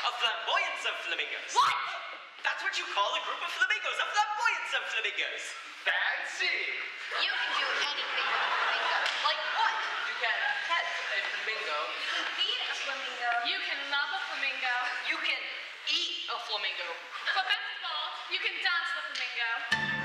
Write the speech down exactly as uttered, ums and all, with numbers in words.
A flamboyance of flamingos. What? That's what you call a group of flamingos. A flamboyance of flamingos. Fancy! You can do anything with a flamingo. Like what? You can pet a flamingo. You can feed a flamingo. You can love a flamingo. You can eat a flamingo. But best of all, you can dance the flamingo.